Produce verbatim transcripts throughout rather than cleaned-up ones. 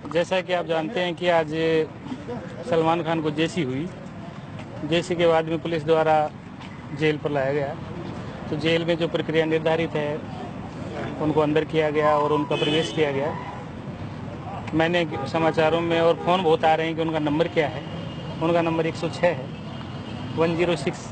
जैसा कि आप जानते हैं कि आज सलमान खान को जेसी हुई, जेसी के बाद में पुलिस द्वारा जेल पर लाया गया। तो जेल में जो प्रक्रिया निर्धारित है उनको अंदर किया गया और उनका प्रवेश किया गया। मैंने समाचारों में और फ़ोन बहुत आ रहे हैं कि उनका नंबर क्या है। उनका नंबर एक सौ छह है, वन ज़ीरो सिक्स।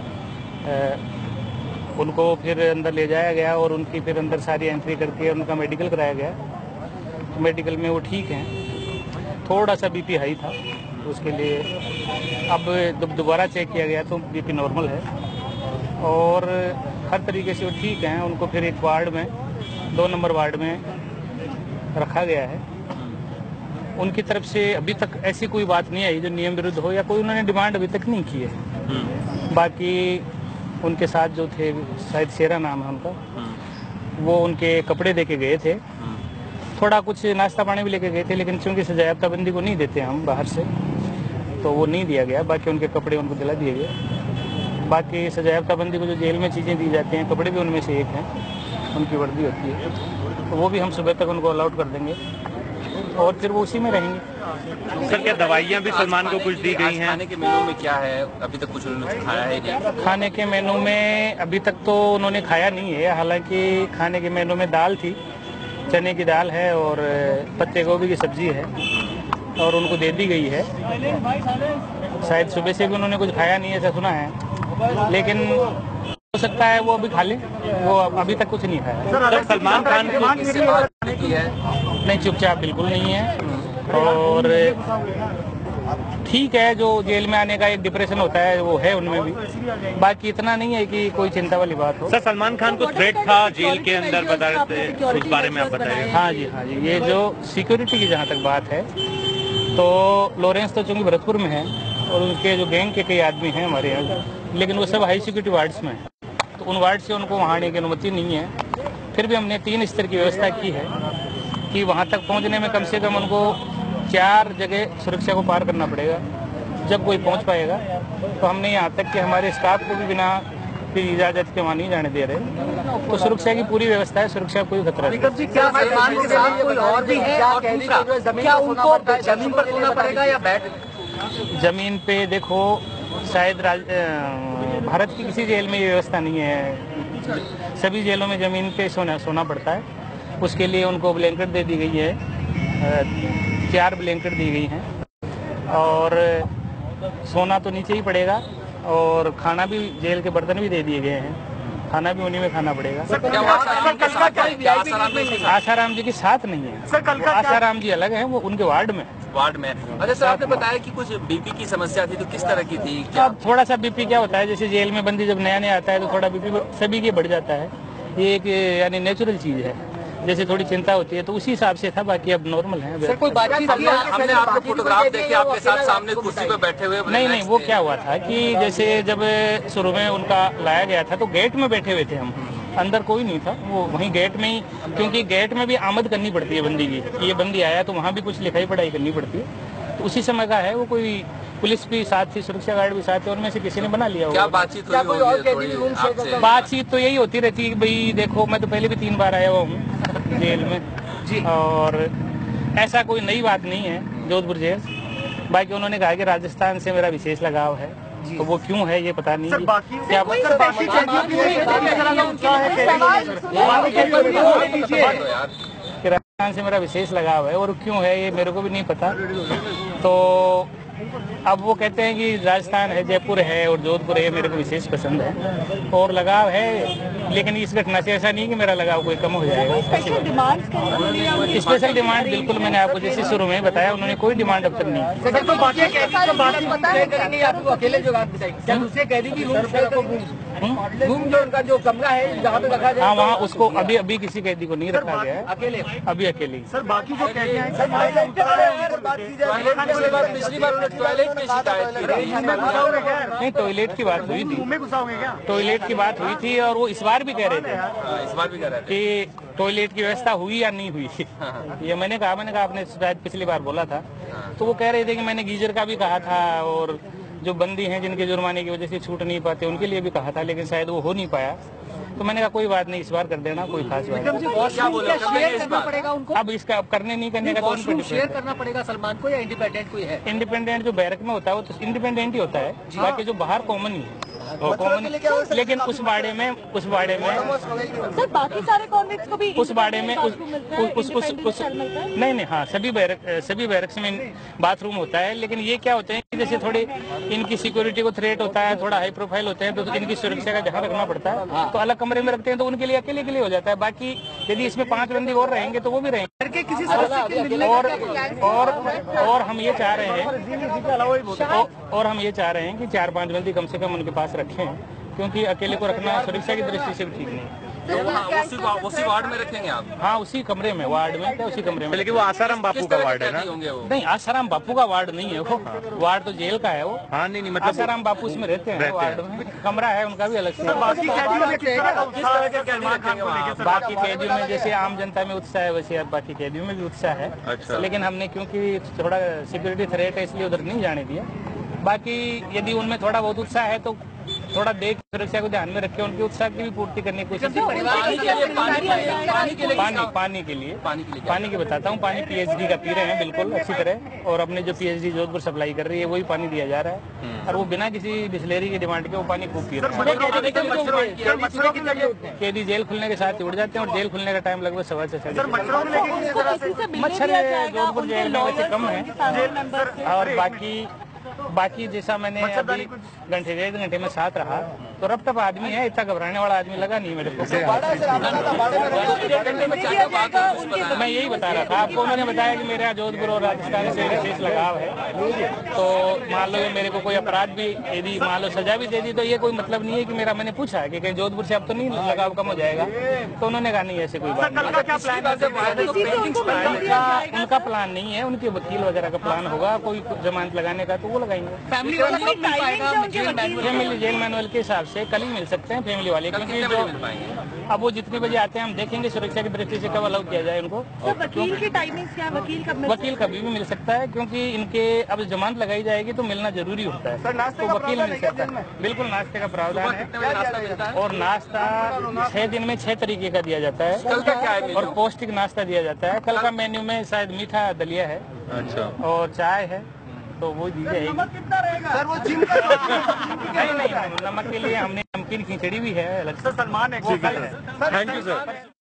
उनको फिर अंदर ले जाया गया और उनकी फिर अंदर सारी एंट्री करके उनका मेडिकल कराया गया। तो मेडिकल में वो ठीक हैं, थोड़ा सा बीपी हाई था, उसके लिए अब दोबारा चेक किया गया तो बीपी नॉर्मल है और हर तरीके से वो ठीक हैं। उनको फिर एक वार्ड में, दो नंबर वार्ड में रखा गया है। उनकी तरफ से अभी तक ऐसी कोई बात नहीं आई जो नियम विरुद्ध हो या कोई उन्होंने डिमांड अभी तक नहीं की है। बाकी उनके साथ जो थे, शायद शेरा नाम है उनका, वो उनके कपड़े दे के गए थे, थोड़ा कुछ नाश्ता पानी भी लेके गए थे, लेकिन चूंकि सजायाफ्ता बंदी को नहीं देते हम बाहर से, तो वो नहीं दिया गया। बाकी उनके कपड़े उनको दिला दिए गए। बाकी सजायाफ्ता बंदी को जो जेल में चीज़ें दी जाती हैं, कपड़े भी उनमें से एक हैं, उनकी वर्दी होती है, तो वो भी हम सुबह तक उनको अलाउट कर देंगे और फिर वो उसी में रहेंगे। सर, क्या दवाइयाँ भी सलमान को कुछ दी गई हैं? खाने के मेनू में क्या है? अभी तक कुछ उन्होंने खाया है नहीं? खाने के मेनू में अभी तक तो उन्होंने खाया नहीं है। हालांकि खाने के मेनू में दाल थी, चने की दाल है और पत्ते गोभी की सब्जी है और उनको दे दी गई है। शायद सुबह से भी उन्होंने कुछ खाया नहीं है, ऐसा सुना है, लेकिन हो सकता है वो अभी खा ले। वो अभी तक कुछ नहीं खाया। सर, सलमान खान की है नहीं, चुपचाप बिल्कुल नहीं है और ठीक है। जो जेल में आने का एक डिप्रेशन होता है वो है उनमें भी, बाकी इतना नहीं है कि कोई चिंता वाली बात हो। सर, सलमान खान को थ्रेट था जेल के अंदर, बता रहे थे, उस बारे में आप बताइए। हाँ जी, हाँ जी, ये जो सिक्योरिटी की जहाँ तक बात है, तो लॉरेंस तो चूंकि भरतपुर में है और उनके जो गैंग के कई आदमी हैं हमारे यहाँ, लेकिन वो सब हाई सिक्योरिटी वार्ड्स में हैं, तो उन वार्ड से उनको वहाँ आने की अनुमति नहीं है। फिर भी हमने तीन स्तर की व्यवस्था की है कि वहाँ तक पहुँचने में कम से कम उनको चार जगह सुरक्षा को पार करना पड़ेगा जब कोई पहुँच पाएगा। तो हमने यहाँ तक कि हमारे स्टाफ को भी बिना फिर इजाज़त के वहाँ नहीं जाने दे रहे। तो सुरक्षा की पूरी व्यवस्था है, सुरक्षा कोई खतरा नहीं। क्या सलमान के साथ कोई और भी है? और दूसरा, क्या उनको जमीन पर सोना पड़ेगा या बेड? जमीन पे देखो, शायद भारत की किसी जेल में ये व्यवस्था नहीं है। सभी जेलों में जमीन पे सोना सोना पड़ता है। उसके लिए उनको ब्लैंकेट दे दी गई है, चार ब्लैंकेट दी गई हैं और सोना तो नीचे ही पड़ेगा और खाना भी, जेल के बर्तन भी दे दिए गए हैं, खाना भी उन्हीं में खाना पड़ेगा। आसाराम जी के साथ नहीं है, आसाराम जी अलग है, वो उनके वार्ड में वार्ड में। अच्छा सर, आपने बताया कि कुछ बीपी की समस्या थी, तो किस तरह की थी? अब थोड़ा सा बीपी क्या होता है, जैसे जेल में बंदी जब नया नया आता है तो थोड़ा बीपी सभी के बढ़ जाता है। ये एक यानी नेचुरल चीज है, जैसे थोड़ी चिंता होती है तो उसी हिसाब से था, बाकी अब नॉर्मल है। सर, कोई बातचीत? हमने, हमने आपके फोटोग्राफ देखे आपके साथ सामने कुर्सी पे बैठे हुए। नहीं नहीं, वो क्या हुआ था कि जैसे जब शुरू में उनका लाया गया था तो गेट में बैठे हुए थे हम, अंदर कोई नहीं था, वो वहीं गेट में ही, क्योंकि गेट में भी आमद करनी पड़ती है बंदी की। ये बंदी आया तो वहाँ भी कुछ लिखाई पढ़ाई करनी पड़ती है, तो उसी समय का है। वो कोई पुलिस भी साथ थी, सुरक्षा गार्ड भी साथ थे, उनमें से किसी ने बना लिया। क्या बातचीत हुई होगी? बातचीत तो यही होती रहती है कि भाई देखो, मैं तो पहले भी तीन बार आया हुआ हूँ जेल में जी, और ऐसा कोई नई बात नहीं है जोधपुर जेल। बाकी उन्होंने कहा कि राजस्थान से मेरा विशेष लगाव है, तो वो क्यों है ये पता नहीं। क्या राजस्थान से मेरा विशेष लगाव है और क्यों है ये मेरे को भी नहीं पता। तो अब वो कहते हैं कि राजस्थान है, जयपुर है और जोधपुर है, मेरे को विशेष पसंद है और लगाव है, लेकिन इस घटना से ऐसा नहीं कि मेरा लगाव कोई कम हो जाएगा। स्पेशल डिमांड बिल्कुल, मैंने आपको जैसे शुरू में बताया, उन्होंने कोई डिमांड अब तक नहीं। रूम जो उनका जो कमरा है जहाँ पे रखा जाए, हाँ वहाँ उसको अभी अभी किसी कैदी को नहीं रखा गया है, अकेले अभी अकेले। सर, बाकी जो कैदी हैं, पिछली बार टॉयलेट में शिकायत की रही है। नहीं, टॉयलेट की बात हुई थी, टॉयलेट की बात हुई थी और वो इस बार भी कह रहे थे, इस बार भी कह रहे थे कि टॉयलेट की व्यवस्था हुई या नहीं हुई। ये मैंने कहा मैंने कहा आपने शायद पिछली बार बोला था, तो वो कह रहे थे कि मैंने गीजर का भी कहा था और जो बंदी हैं जिनके जुर्माने की वजह से छूट नहीं पाते उनके लिए भी कहा था, लेकिन शायद वो हो नहीं पाया। तो मैंने कहा कोई बात नहीं, इस बार कर देना, कोई खास बात विक्रम जी, वॉशरूम क्या शेयर करना पड़ेगा उनको? अब इसका अब करने नहीं करने का तो उन पे वॉशरूम शेयर डिपेंड है। करना पड़ेगा सलमान को या इंडिपेंडेंट कोई है? इंडिपेंडेंट जो बैरक में होता है वो तो इंडिपेंडेंट ही होता है, बाकी जो बाहर कॉमन ही है वो कॉमन। लेकिन उस बाड़े में उस बाड़े में सर बाकी सारे कॉन्वेंट्स को भी उस बाड़े में उस उस उस उस नहीं नहीं हाँ सभी बैरक सभी बैरक्स में बाथरूम होता है। लेकिन ये क्या होते हैं कि जैसे थोड़ी इनकी सिक्योरिटी को थ्रेट होता है, थोड़ा हाई प्रोफाइल होते हैं, तो इनकी सुरक्षा का ध्यान रखना पड़ता है, तो अलग कमरे में रखते हैं, तो उनके लिए अकेले के लिए हो जाता है। बाकी यदि इसमें पांच बंदी और रहेंगे तो वो भी रहेंगे। किसी सदस्य और और और हम ये चाह रहे हैं और हम ये चाह रहे हैं कि चार पांच बंदी कम से कम उनके पास रखें, क्योंकि अकेले को रखना सुरक्षा की दृष्टि से भी ठीक नहीं है। तो वहाँ उसी, उसी वार्ड में रखेंगे आप? हाँ उसी कमरे में, वार्ड में क्या उसी कमरे में। लेकिन वो आसाराम बापू का वार्ड है ना? नहीं आसाराम बापू का वार्ड नहीं है वो, वार्ड तो जेल का है वो। हाँ नहीं नहीं मतलब आसाराम बापू इसमें रहते हैं वार्ड में, कमरा है उनका भी अलग से। बाकी कैदियों में जैसे आम जनता में उत्साह है वैसे बाकी कैदियों में भी उत्साह है। अच्छा। लेकिन हमने क्योंकि थोड़ा सिक्योरिटी थ्रेट है इसलिए उधर नहीं जाने दिया। बाकी यदि उनमें थोड़ा बहुत उत्साह है तो थोड़ा देख सुरक्षा को ध्यान में रखे, उनके उत्साह की भी पूर्ति करने की कोशिश करें। पानी पानी के लिए पानी की बताता हूँ, पानी पीएचडी का पी रहे हैं बिल्कुल अच्छी तरह, और अपने जो पीएचडी जोधपुर सप्लाई कर रही है वही पानी दिया जा रहा है, और वो बिना किसी बिस्लेरी की डिमांड के वो पानी खूब पी रहे हैं। कैदी जेल खुलने के साथ उड़ जाते हैं, और जेल खुलने का टाइम लगभग सवा से साढ़े। मच्छर जोधपुर जेल में वैसे कम है, और बाकी बाकी जैसा मैंने अभी घंटे डेढ़ घंटे में साथ रहा तो रब तब आदमी है, इतना घबराने वाला आदमी लगा नहीं मेरे को। मैं यही बता रहा था आपको, उन्होंने बताया कि मेरा जोधपुर और राजस्थान से विशेष लगाव है, तो मान लो मेरे को कोई अपराध भी यदि मान लो सजा भी दे दी तो ये कोई मतलब नहीं है कि मेरा, मैंने पूछा है कि कहीं जोधपुर से अब तो नहीं लगाव कम हो जाएगा, तो उन्होंने कहा नहीं ऐसे कोई बात नहीं। उनका प्लान नहीं है, उनके वकील वगैरह का प्लान होगा, कोई जमानत लगाने का तो वो लगाएंगे। फैमिली जेल मैनुअल के हिसाब से कल ही मिल सकते हैं फैमिली वाले, क्योंकि जो अब वो जितने बजे आते हैं हम देखेंगे सुरक्षा की दृष्टि से कब अलाउ किया जाए उनको। वकील की टाइमिंग क्या? वकील कब? वकील कभी भी मिल सकता है, क्योंकि इनके अब जमानत लगाई जाएगी तो मिलना जरूरी होता है, तो वकील मिल सकता है। बिल्कुल नाश्ते का प्रावधान है, और नाश्ता छह दिन में छह तरीके का दिया जाता है, और पौष्टिक नाश्ता दिया जाता है। कल का मेन्यू में शायद मीठा दलिया है, अच्छा, और चाय है, तो वो दी जाएगी। सर वो जिम नहीं नहीं नमक के लिए हमने नमकीन खिचड़ी भी है अलग से। सलमान है। Thank you sir.